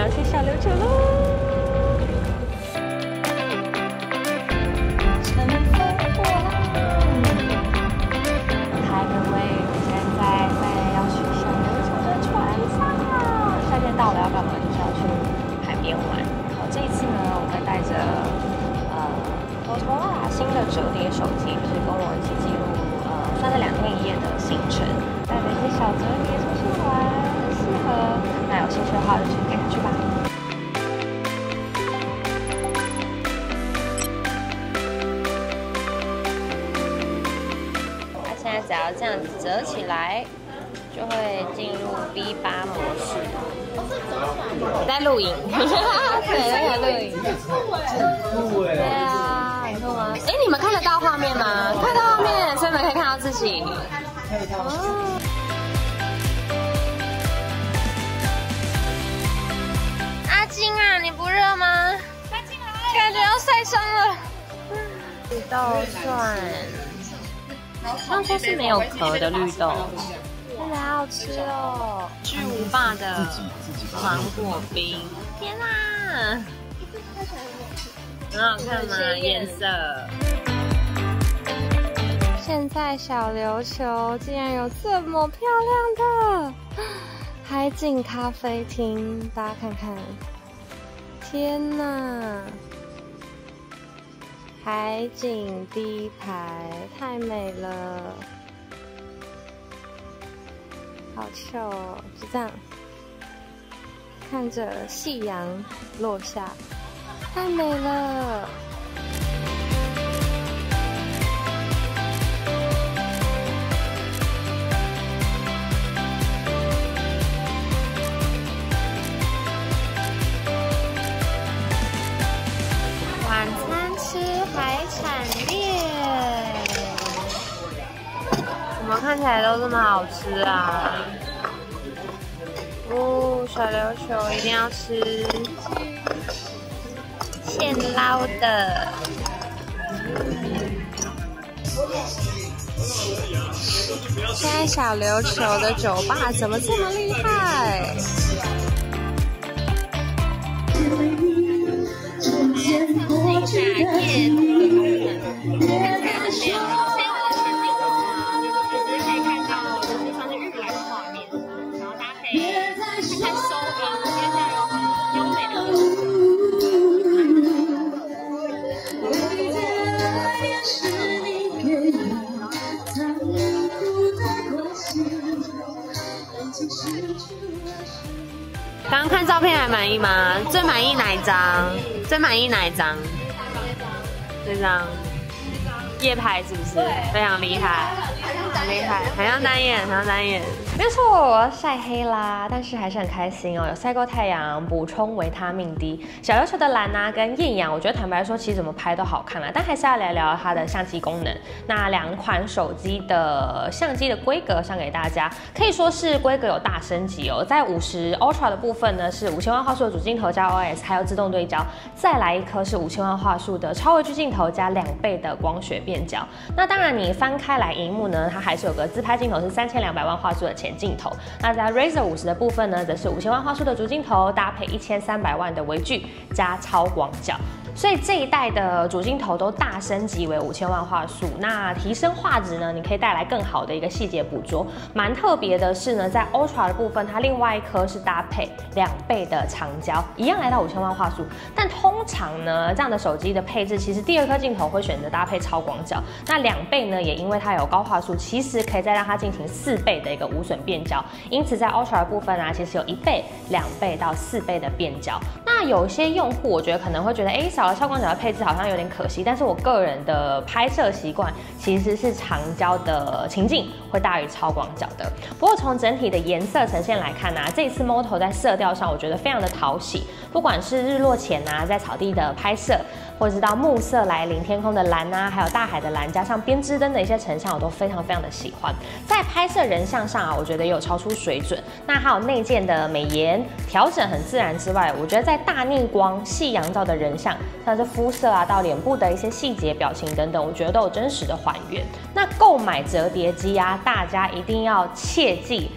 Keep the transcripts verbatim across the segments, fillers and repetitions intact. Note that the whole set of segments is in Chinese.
要去小琉球喽。乘风破浪，开个位，现在在要去小琉球的船上了。夏天到了要干嘛？就是要去海边玩。好，这一次呢，我会带着呃 Motorola 新的折叠手机，就是跟我一起记录呃算是两天一夜的行程，带着一些小折叠出去玩，很适合。那有兴趣的话就去看看去吧。它现在只要这样子折起来，就会进入 V 八模式。我在录影，对，在录影。对啊，很酷吗？哎，你们看得到画面吗？看到画面，所以你们可以看到自己。哦。阿金啊，你不热吗？感觉要晒伤了。绿豆蒜，上说是没有壳的绿豆。看起来好吃哦！巨无霸的芒果冰，天哪，很好看吗？颜色。现在小琉球竟然有这么漂亮的海景咖啡厅，大家看看，天哪！海景第一排，太美了。好秀哦，就这样看着夕阳落下，太美了。晚餐吃海产店。怎么看起来都这么好吃啊！哦，小琉球一定要吃现捞的。现在小琉球的酒吧怎么这么厉害？刚刚看照片还满意吗？最满意哪一张？最满意哪一张？这张夜拍是不是非常厉害？很厉害，很像单眼，很像单眼。没错，晒黑啦，但是还是很开心哦，有晒过太阳，补充维他命 D。小琉球的蓝啊跟艳阳，我觉得坦白说，其实怎么拍都好看啦，但还是要来聊它的相机功能。那两款手机的相机的规格上给大家，可以说是规格有大升级哦。在五十 Ultra 的部分呢，是五千万画素的主镜头加 O S， 还有自动对焦，再来一颗是五千万画素的超微距镜头加两倍的光学变焦。那当然，你翻开来荧幕呢，它还是有个自拍镜头是三千两百万画素的前镜头。那在 Razr 五十的部分呢，则是五千万画素的主镜头搭配一千三百万的微距加超广角。所以这一代的主镜头都大升级为五千万画素，那提升画质呢，你可以带来更好的一个细节捕捉。蛮特别的是呢，在 Ultra 的部分，它另外一颗是搭配两倍的长焦，一样来到五千万画素。但通常呢，这样的手机的配置，其实第二颗镜头会选择搭配超广角。那两倍呢，也因为它有高画素，其实可以再让它进行四倍的一个无损变焦。因此在 Ultra 的部分啊，其实有一倍、两倍到四倍的变焦。那有些用户，我觉得可能会觉得，哎，少了超广角的配置好像有点可惜。但是我个人的拍摄习惯其实是长焦的情境会大于超广角的。不过从整体的颜色呈现来看啊，这一次 Moto 在色调上，我觉得非常的讨喜。不管是日落前啊，在草地的拍摄，或者是到暮色来临天空的蓝啊，还有大海的蓝，加上编织灯的一些成像，我都非常非常的喜欢。在拍摄人像上啊，我觉得也有超出水准。那还有内建的美颜调整很自然之外，我觉得在大逆光、夕阳照的人像，像是肤色啊到脸部的一些细节、表情等等，我觉得都有真实的还原。那购买折叠机啊，大家一定要切记。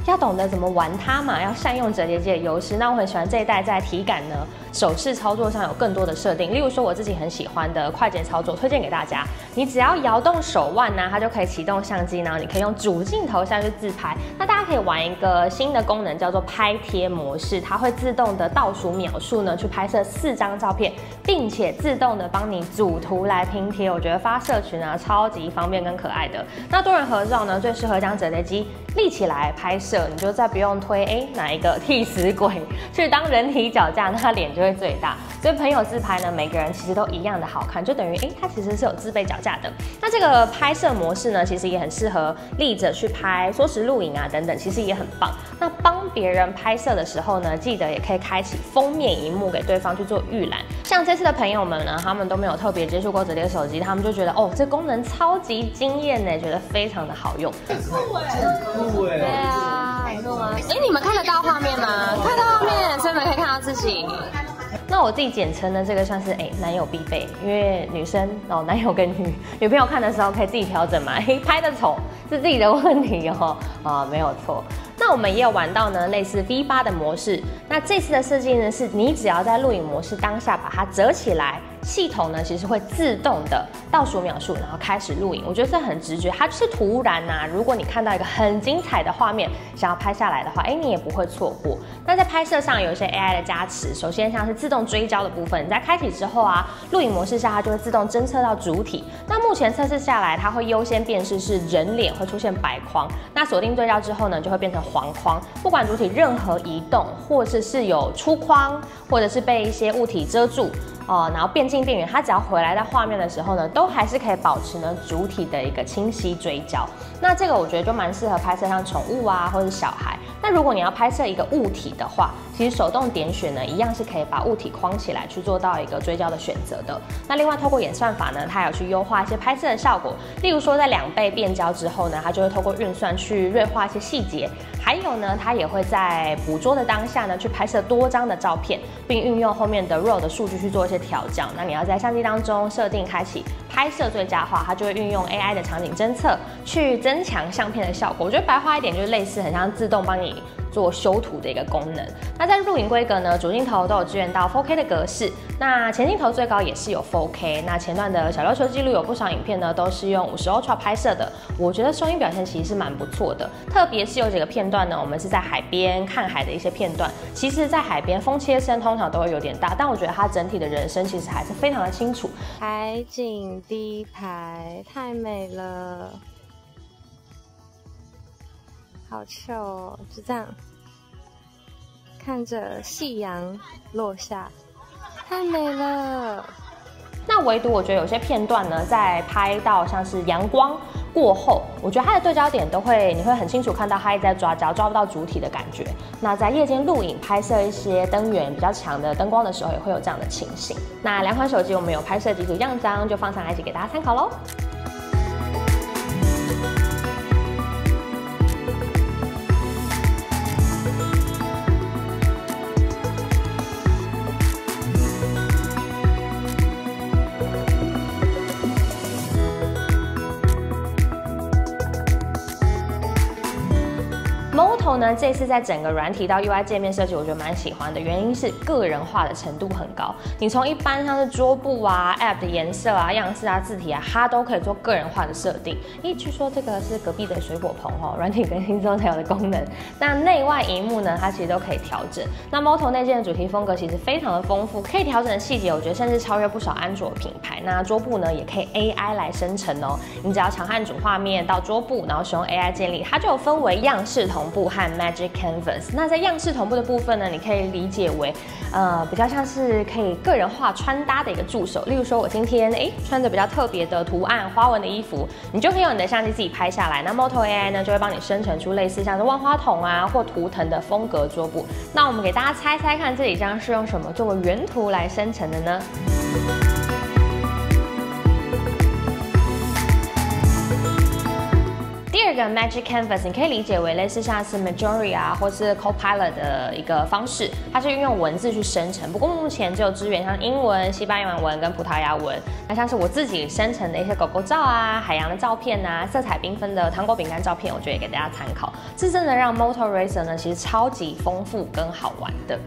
要懂得怎么玩它嘛，要善用折叠机的优势。那我很喜欢这一代在体感呢、手势操作上有更多的设定，例如说我自己很喜欢的快捷操作，推荐给大家。你只要摇动手腕呢、啊，它就可以启动相机，然后你可以用主镜头下去自拍。那大家可以玩一个新的功能，叫做拍贴模式，它会自动的倒数秒数呢去拍摄四张照片，并且自动的帮你组图来拼贴。我觉得发社群啊超级方便跟可爱的。那多人合照呢，最适合将折叠机立起来拍摄，你就再不用推哎哪一个替死鬼去当人体脚架，那他脸就会最大。所以朋友自拍呢，每个人其实都一样的好看，就等于哎它其实是有自备脚架的。那这个拍摄模式呢，其实也很适合立着去拍缩时录影啊等等，其实也很棒。那帮别人拍摄的时候呢，记得也可以开启封面荧幕给对方去做预览。像这次的朋友们呢，他们都没有特别接触过折叠手机，他们就觉得哦这功能超级惊艳呢，觉得非常的好用。 对啊，很酷吗？哎，你们看得到画面吗？看得到画面，所以你们可以看到自己。 那我自己简称呢，这个算是哎男友必备，因为女生哦，男友跟女女朋友看的时候可以自己调整嘛，嘿拍的丑是自己的问题哦，啊没有错。那我们也有玩到呢类似 V 八的模式，那这次的设计呢是你只要在录影模式当下把它折起来，系统呢其实会自动的倒数秒数，然后开始录影。我觉得这很直觉，它就是突然呐、啊，如果你看到一个很精彩的画面，想要拍下来的话，哎，你也不会错过。那在拍摄上有一些 A I 的加持，首先像是自动追焦的部分，你在开启之后啊，录影模式下它就会自动侦测到主体。那目前测试下来，它会优先辨识是人脸，会出现白框。那锁定对焦之后呢，就会变成黄框。不管主体任何移动，或者是有出框，或者是被一些物体遮住。哦，然后变近变远，它只要回来到画面的时候呢，都还是可以保持呢主体的一个清晰追焦。那这个我觉得就蛮适合拍摄像宠物啊，或者小孩。那如果你要拍摄一个物体的话，其实手动点选呢，一样是可以把物体框起来，去做到一个追焦的选择的。那另外透过演算法呢，它有去优化一些拍摄的效果，例如说在两倍变焦之后呢，它就会透过运算去锐化一些细节。还有呢，它也会在捕捉的当下呢，去拍摄多张的照片，并运用后面的 R A W 的数据去做一些调教。那你要在相机当中设定开启拍摄最佳化，它就会运用 A I 的场景侦测去增强相片的效果。我觉得白话一点就是类似很像自动帮你做修图的一个功能。那在录影规格呢，主镜头都有支援到 四 K 的格式，那前镜头最高也是有 四 K。那前段的小琉球记录有不少影片呢，都是用五十 Ultra 拍摄的，我觉得收音表现其实是蛮不错的。特别是有几个片段呢，我们是在海边看海的一些片段，其实在海边风切声通常都会有点大，但我觉得它整体的人声其实还是非常的清楚。 海景第一排太美了，好秀哦，就这样看着夕阳落下，太美了。 那唯独我觉得有些片段呢，在拍到像是阳光过后，我觉得它的对焦点都会，你会很清楚看到它一直在抓焦，抓不到主体的感觉。那在夜间录影拍摄一些灯源比较强的灯光的时候，也会有这样的情形。那两款手机我们有拍摄几组样张，就放上来一起给大家参考喽。Moto 呢，这次在整个软体到 U I 界面设计，我觉得蛮喜欢的，原因是个人化的程度很高。你从一般像是桌布啊、App 的颜色啊、样式啊、字体啊，它都可以做个人化的设定。咦，据说这个是隔壁的水果棚哦，软体更新之后才有的功能。那内外荧幕呢，它其实都可以调整。那 Moto 内建的主题风格其实非常的丰富，可以调整的细节，我觉得甚至超越不少安卓品牌。那桌布呢，也可以 A I 来生成哦。你只要长按主画面到桌布，然后使用 A I 建立，它就有分为样式同步和 Magic Canvas。那在样式同步的部分呢，你可以理解为，呃，比较像是可以个人化穿搭的一个助手。例如说，我今天哎穿着比较特别的图案花纹的衣服，你就可以用你的相机自己拍下来。那 Moto A I 呢，就会帮你生成出类似像是万花筒啊或图腾的风格桌布。那我们给大家猜猜看，这几张是用什么作为原图来生成的呢？第二个 Magic Canvas 你可以理解为类似像是 Midjourney 啊，或是 Copilot 的一个方式，它是运用文字去生成。不过目前只有支援像英文、西班牙文跟葡萄牙文。那像是我自己生成的一些狗狗照啊、海洋的照片啊、色彩缤纷的糖果饼干照片，我觉得也给大家参考。这真的让 Moto Razr 呢，其实超级丰富跟好玩的。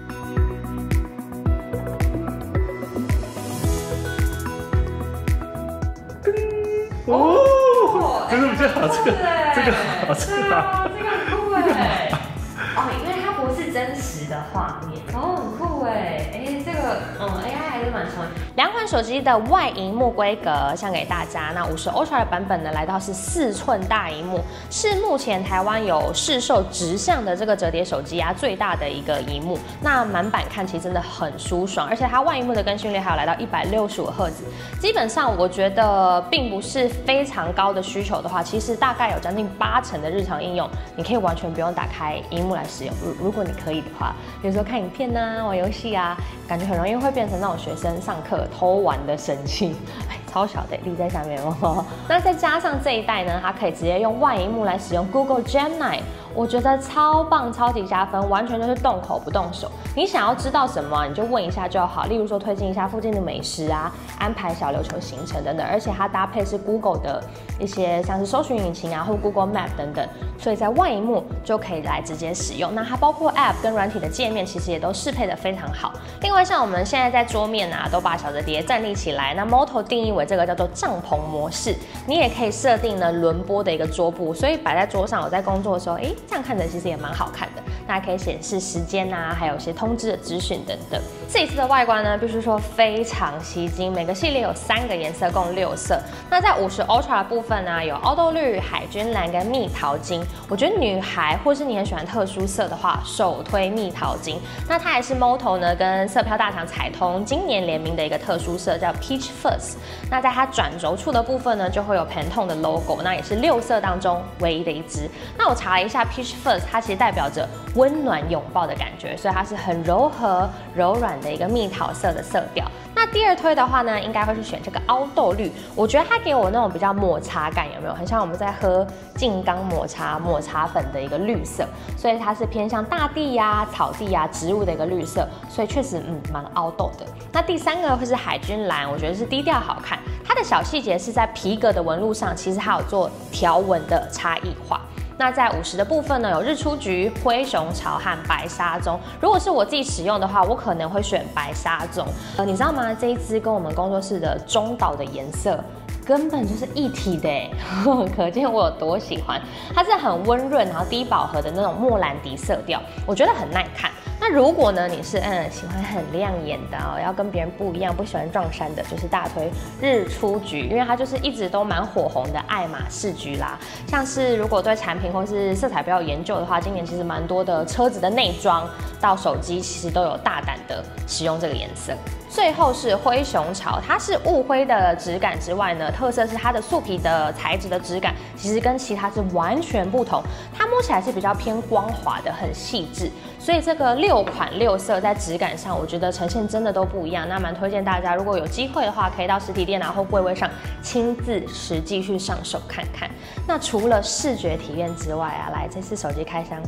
哦，真的比较好，这个这个好，这个好， 这个很酷哎！哦，因为它不是真实的画面，哦，很酷哎！哎，这个嗯 A I 还是蛮聪明。两款手机的外荧幕规格像给大家，那五十 Ultra 的版本呢，来到是四寸大荧幕，是目前台湾有市售直向的这个折叠手机啊最大的一个荧幕。那满版看其实真的很舒爽，而且它外荧幕的更新率还有来到一百六十五赫兹。基本上我觉得并不是非常高的需求的话，其实大概有将近八成的日常应用，你可以完全不用打开荧幕来使用。如如果你可以的话，比如说看影片啊、玩游戏啊，感觉很容易会变成那种学生上课偷玩的神器，哎，超小的立在下面哦。那再加上这一代呢，它可以直接用外荧幕来使用 Google Gemini。我觉得超棒，超级加分，完全就是动口不动手。你想要知道什么，你就问一下就好。例如说推荐一下附近的美食啊，安排小琉球行程等等。而且它搭配是 Google 的一些像是搜寻引擎啊，或 Google Map 等等，所以在外荧幕就可以来直接使用。那它包括 App 跟软体的界面，其实也都适配的非常好。另外，像我们现在在桌面啊，都把小折叠站立起来。那 Moto 定义为这个叫做帐篷模式，你也可以设定呢轮播的一个桌布，所以摆在桌上，我在工作的时候，哎。这样看着其实也蛮好看的，那可以显示时间啊，还有一些通知的资讯等等。这一次的外观呢，必须说非常吸睛，每个系列有三个颜色，共六色。那在五十 Ultra 的部分呢，有凹豆绿、海军蓝跟蜜桃金。我觉得女孩或是你很喜欢特殊色的话，首推蜜桃金。那它也是 Moto 呢跟色票大厂彩通今年联名的一个特殊色，叫 Peach Fuzz。那在它转轴处的部分呢，就会有 Pantone 的 logo， 那也是六色当中唯一的一支。那我查了一下 Peach Fuzz， 它其实代表着温暖拥抱的感觉，所以它是很柔和、柔软的一个蜜桃色的色调。那第二推的话呢，应该会是选这个凹豆绿，我觉得它给我那种比较抹茶感，有没有？很像我们在喝静冈抹茶抹茶粉的一个绿色，所以它是偏向大地呀、草地呀、植物的一个绿色，所以确实嗯蛮凹豆的。那第三个会是海军蓝，我觉得是低调好看，它的小细节是在皮革的纹路上，其实还有做条纹的差异化。那在五十的部分呢，有日出菊、灰熊巢和白沙棕。如果是我自己使用的话，我可能会选白沙棕。呃，你知道吗？这一支跟我们工作室的中岛的颜色根本就是一体的哎，可见我有多喜欢。它是很温润，然后低饱和的那种莫兰迪色调，我觉得很耐看。那如果呢，你是嗯喜欢很亮眼的哦，要跟别人不一样，不喜欢撞衫的，就是大推日出菊，因为它就是一直都蛮火红的爱马仕菊啦。像是如果对产品或是色彩比较有研究的话，今年其实蛮多的车子的内装到手机，其实都有大胆的使用这个颜色。最后是灰熊巢，它是雾灰的质感之外呢，特色是它的素皮的材质的质感，其实跟其他是完全不同。它摸起来是比较偏光滑的，很细致。所以这个六款六色在质感上，我觉得呈现真的都不一样。那蛮推荐大家，如果有机会的话，可以到实体店啊或柜位上亲自实际去上手看看。那除了视觉体验之外啊，来这次手机开箱。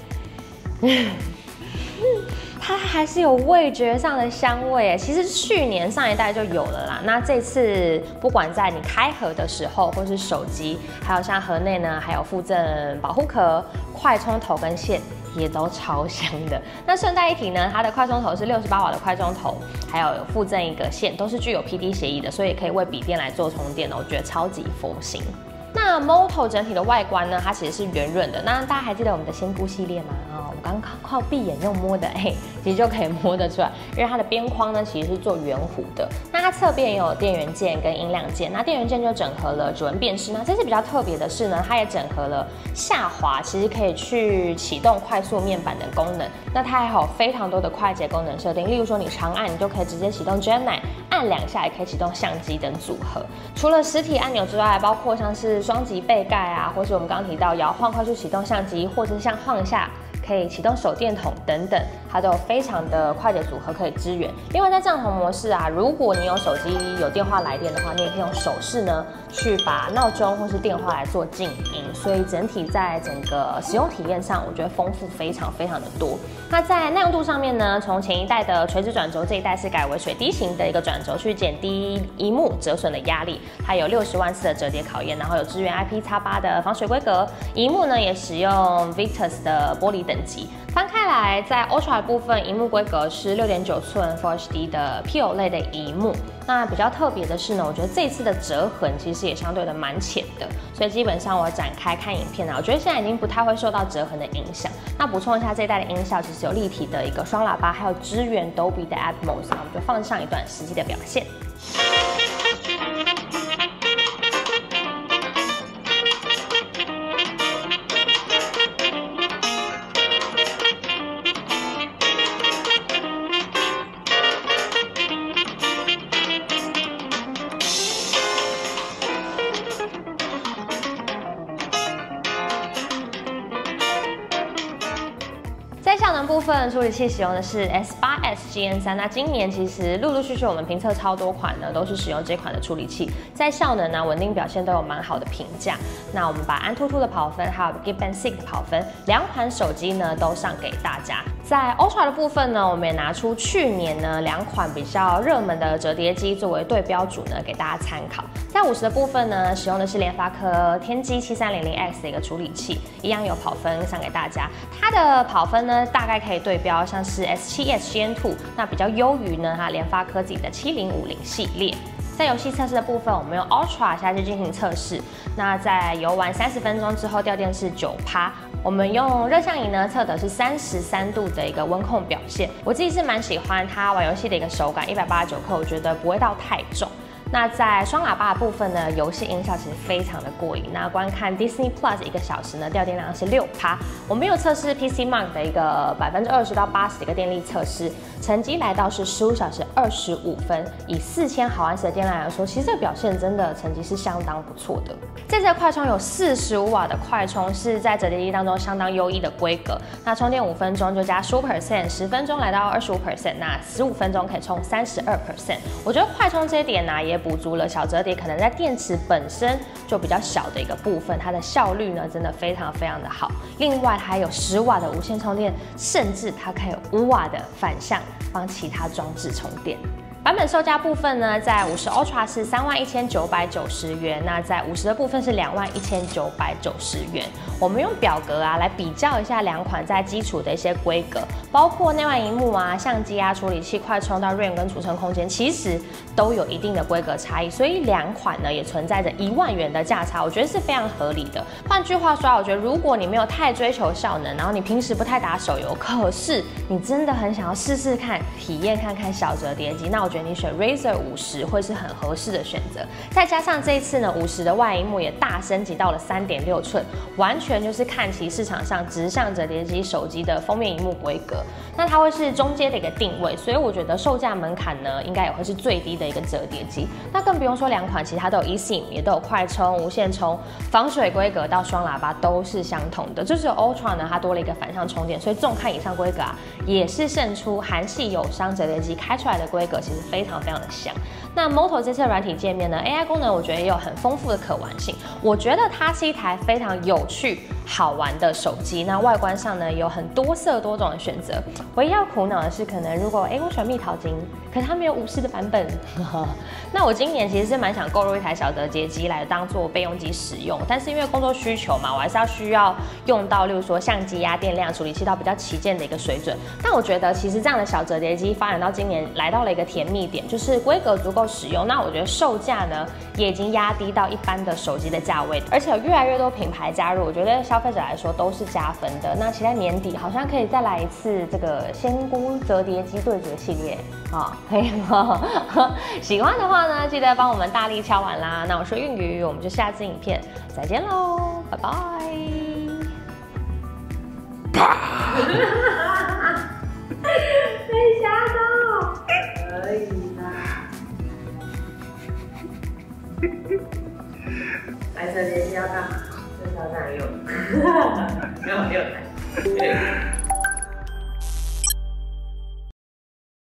它还是有味觉上的香味诶，其实去年上一代就有了啦。那这次不管在你开盒的时候，或是手机，还有像盒内呢，还有附赠保护壳、快充头跟线，也都超香的。那顺带一提呢，它的快充头是六十八瓦的快充头，还有有附赠一个线，都是具有 P D 协议的，所以可以为笔电来做充电的，我觉得超级佛心。那 Moto 整体的外观呢，它其实是圆润的。那大家还记得我们的仙姑系列吗？啊、哦，我刚刚靠闭眼用摸的，哎，其实就可以摸得出来，因为它的边框呢其实是做圆弧的。那它侧边也有电源键跟音量键，那电源键就整合了指纹辨识。那这次比较特别的是呢，它也整合了下滑，其实可以去启动快速面板的功能。那它还有非常多的快捷功能设定，例如说你长按，你就可以直接启动 Gemini， 按两下也可以启动相机等组合。除了实体按钮之外，包括像是双击背盖啊，或是我们刚刚提到摇晃快速启动相机，或者是像晃一下可以启动手电筒等等，它都有非常的快捷组合可以支援。另外在帐篷模式啊，如果你有手机有电话来电的话，你也可以用手势呢去把闹钟或是电话来做静音，所以整体在整个使用体验上，我觉得丰富非常非常的多。那在耐用度上面呢，从前一代的垂直转轴，这一代是改为水滴型的一个转轴，去减低萤幕折损的压力。它有六十万次的折叠考验，然后有支援 I P X 八的防水规格。萤幕呢也使用 Victus 的玻璃等级。翻开来，在 Ultra 的部分，萤幕规格是六点九寸 Full H D 的 P O L E D 的萤幕。那比较特别的是呢，我觉得这一次的折痕其实也相对的蛮浅的，所以基本上我展开看影片啊，我觉得现在已经不太会受到折痕的影响。那补充一下，这一代的音效其实有立体的一个双喇叭，还有支援 Dolby 的 Atmos， 那我们就放上一段实际的表现。在效能部分，处理器使用的是 S 八 S G N 三。那今年其实陆陆续续我们评测超多款呢，都是使用这款的处理器，在效能呢、稳定表现都有蛮好的评价。那我们把安兔兔的跑分还有 Geekbench 的跑分，两款手机呢都上给大家。在 Ultra 的部分呢，我们也拿出去年呢两款比较热门的折叠机作为对标组呢，给大家参考。在五十的部分呢，使用的是联发科天玑七三零零 X 的一个处理器，一样有跑分上给大家。它的跑分呢，大概可以对标像是 S 七 S G N 二，那比较优于呢它联发科自己的七零五零系列。在游戏测试的部分，我们用 Ultra 下去进行测试。那在游玩三十分钟之后，掉电是九趴。我们用热像仪呢测的是三十三度的一个温控表现。我自己是蛮喜欢它玩游戏的一个手感，一百八十九克，我觉得不会到太重。那在双喇叭的部分呢，游戏音效其实非常的过瘾。那观看 Disney Plus 一个小时呢，掉电量是六趴。我们有测试 P C Mark 的一个百分之二十到八十的一个电力测试，成绩来到是十五小时二十五分。以四千毫安时的电量来说，其实这个表现真的成绩是相当不错的。这次的快充有四十五瓦的快充，是在折叠机当中相当优异的规格。那充电五分钟就加十五 percent， 十分钟来到二十五 percent， 那十五分钟可以充三十二 percent。我觉得快充这一点呢、啊，也补足了小折叠可能在电池本身就比较小的一个部分，它的效率呢真的非常非常的好。另外还有十瓦的无线充电，甚至它可以有五瓦的反向帮其他装置充电。版本售价部分呢，在五十 Ultra 是三万一千九百九十元，那在五十的部分是两万一千九百九十元。我们用表格啊来比较一下两款在基础的一些规格，包括内外萤幕啊、相机啊、处理器、快充到 RAM 跟储存空间，其实都有一定的规格差异，所以两款呢也存在着一万元的价差，我觉得是非常合理的。换句话说，我觉得如果你没有太追求效能，然后你平时不太打手游，可是你真的很想要试试看、体验看看小折叠机，那我觉得你选 Razer 五十会是很合适的选择。再加上这一次呢，五十的外萤幕也大升级到了 三点六寸，完全就是看齐市场上直向折叠机手机的封面萤幕规格。那它会是中阶的一个定位，所以我觉得售价门槛呢，应该也会是最低的一个折叠机。那更不用说两款，其他都有 eSIM， 也都有快充、无线充，防水规格到双喇叭都是相同的。就只有 Ultra 呢，它多了一个反向充电，所以纵看以上规格啊，也是胜出韩系友商折叠机开出来的规格，其实非常非常的香。那 Moto 这次的软体界面呢 ，A I 功能我觉得也有很丰富的可玩性。我觉得它是一台非常有趣、好玩的手机。那外观上呢，有很多色多种的选择。唯一要苦恼的是，可能如果哎、欸、我喜欢蜜桃金，可是它没有五十的版本。那我今年其实是蛮想购入一台小折叠机来当做备用机使用，但是因为工作需求嘛，我还是要需要用到，例如说相机啊、电量、处理器到比较旗舰的一个水准。但我觉得其实这样的小折叠机发展到今年来到了一个甜蜜点，就是规格足够使用。那我觉得售价呢也已经压低到一般的手机的价位，而且有越来越多品牌加入，我觉得消费者来说都是加分的。那期待年底好像可以再来一次这个仙姑折叠机对决系列啊，可以吗？喜欢的话呢，记得帮我们大力敲完啦。那我是韵瑜，我们就下次影片再见喽，拜拜。 啪！ 被吓到，可以啦。来折叠机要干嘛？就是要这样用，没有没有台。